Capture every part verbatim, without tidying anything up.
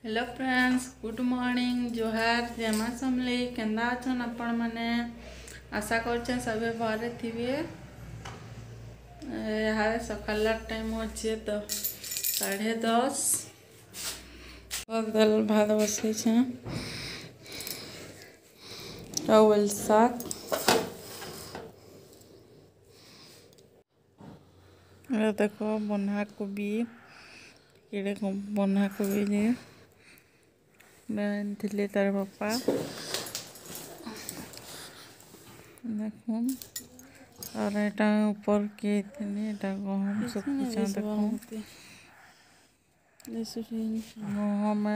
Hello friends, good morning, जोहार, जय मां समली। केंदा अछन आपण माने? आशा कर सभी भरे थे। यहाँ सकाल टाइम अच्छे तो साढ़े दस दाल भात बसई चावल शाक देखो बंधा कोबी किड़े बंधा कोबी जे थे तार बापा देख और एटा ऊपर के गहम सब देख गहम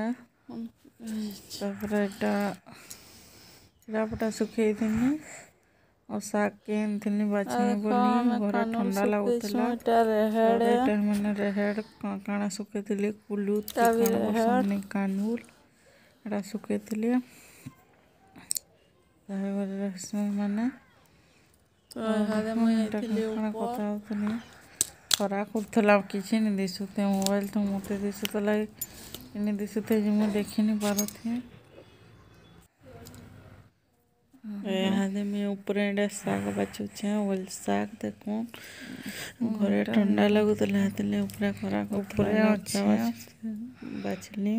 चिरापटा सुखे थी और शाग के थी बाछी बोली घर ठंडा लगुला मैंने रेहेड़ काଣା सुखे थे कुलुत कानूल एटा सुखे थे मैंने खरा करा किसी नहीं दिशुते मोबाइल तो मत दिशुता लगे दिशुते मुझे देखी नहीं पारे मैं ऊपर शाग बाछुचे वल शाग देखो घरे ठंडा लगुला ऊपर खरा बाछली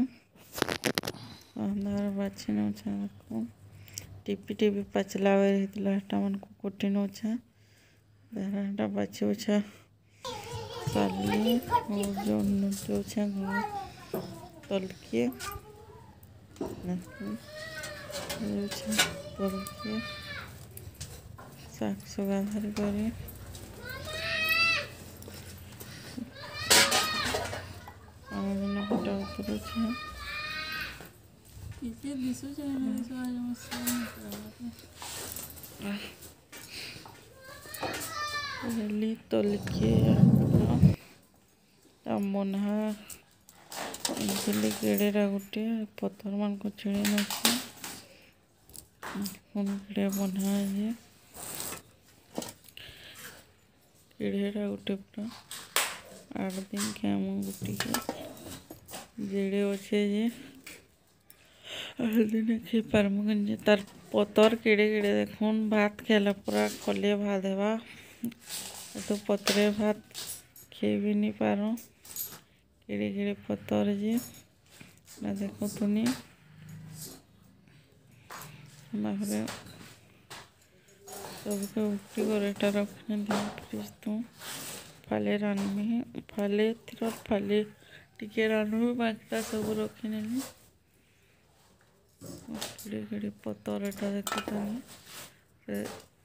बाछी नौछा देखो टिपी टिपी पाचला होता मन को कोटी नौछा देहरा बाछी उछा काली जो नोचा तलके तलके शाग सुगा धरी कर गोटा उतर हेली तलके बन्हा केड़ेरा गोटे पथर मान को छिड़ी नौचे केड़े बन्हा है केड़ेरा गोटे पूरा आठ दिन के आम गुटी के जेड़े अच्छे जे दिन खे पारमु तार पतर केड़े केड़े देखुन भात खेला पूरा खलिए भात देवा तो पतरे भात खे भी नहीं पारो केड़े केड़े पतर जे ना देखो तुनी सबके उठी कर एटा रखने दिन फ्रिज तो फाले रानी फाले तिर फाले टिके रानू बाकीटा सब रखी नेली केड़े केड़े पतर एटा देखो तुनी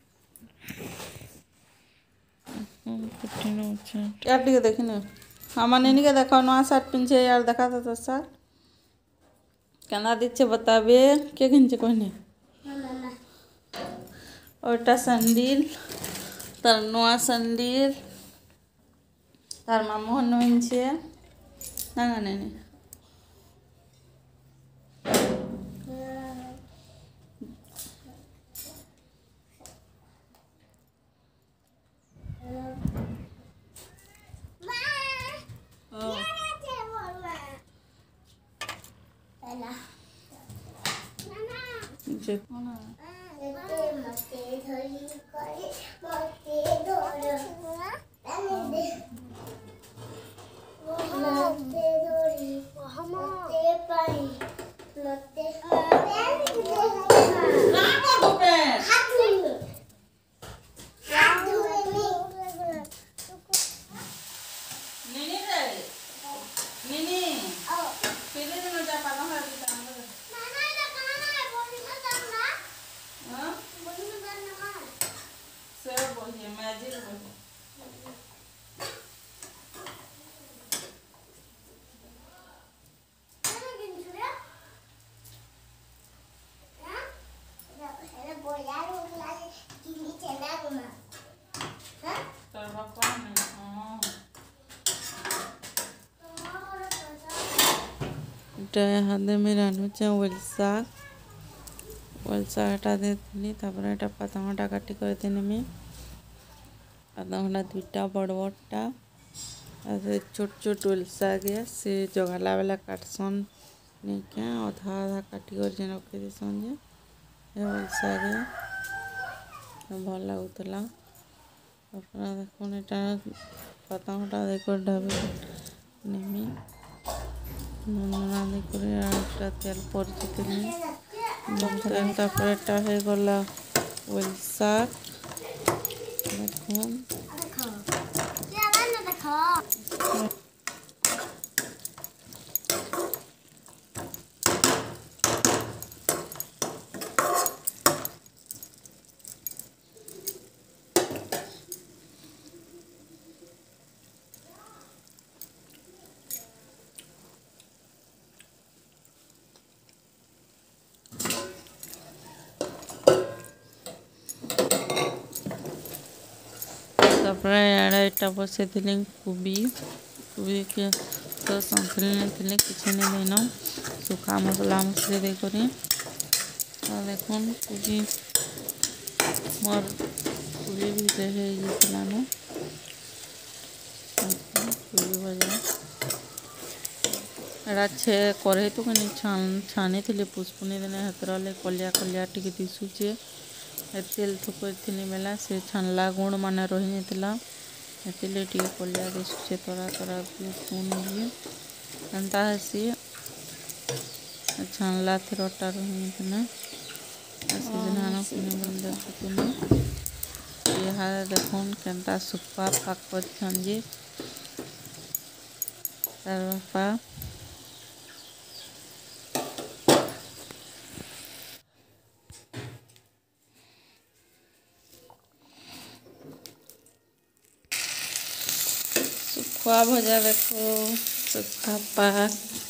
यार टे देखी ना हमार नैनी के देखा नवा शर्ट पिंचे यार देखा था तो सर केना दीचे बताबे के किनचे कहने ओटा संडील तार नवा संडील तार मामू नोइनचे ना नैनी हाथे में रानुचे वल शाग वल शाग हटा देती एटा पातंगटा काटी कर देनी पातंगटा दुईटा बड़ बड़टा छोट छोट वल शाग से जगला वाला काटसन नहीं क्या अधा अधा काटिकर जेन रखी देसन जे ଶାଗେ ଭଲ ଲାଗୁଥିଲା। ତାପରେ ଦେଖୁନ୍ ଏଇଟା ପାତା ଘଣ୍ଟା ଦେଇକରି ଢାବି ନେମି ନୁନା ଦେଇକରି ଏଇଟା ତେଲ ପରିଚିଥିଲି ତାପରେ ଏଇଟା ହେଇଗଲା ଓଲ୍ ଶାଗ ଦେଖୁନ୍ ତାପରେ ଇଆଡ଼େ ଏଇଟା ବସେଇଥିଲି କୋବି କୋବି के तो संतरी नहीं किसी नहीं देना सुखा मसला मसली देकर देखुन कोबी मोर कोबी भी देलान कोबी भजा एटा छे कढ़ई तो कहीं छान छानी थी पुष्पुनी दिने हाथ कलिया कलिया टी दिशुचे तेल थुकरी बेला से छानला गुण मान रही नहीं टी कलिया दिशुचे तरा तरा पुन भी एंता हेसी छानला थी रटा रही यहाँ देखुन केनता सुखा पाक कर जे तार बापा सुखा भजा देखो सुखा पाक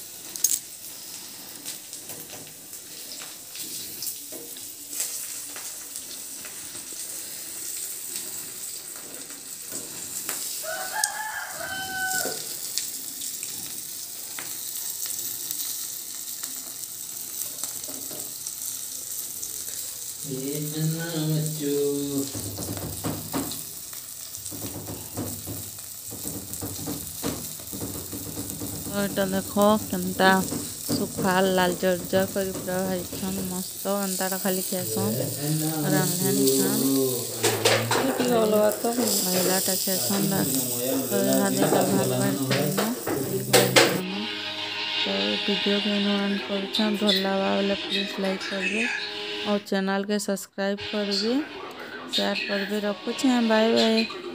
एटा देखो केनता सुखा लाल जर्जर कर पूरा भाजन मस्त अंताटा खाली खेसन रांधानी खान महिलाटा खेसन हाथ भात बाढ़ तो वीडियो के एंड कर भल लगा बोले प्लीज लाइक करेंगे और चैनल के सब्सक्राइब करेंगे शेयर करेंगे रखुचे बाय बाय।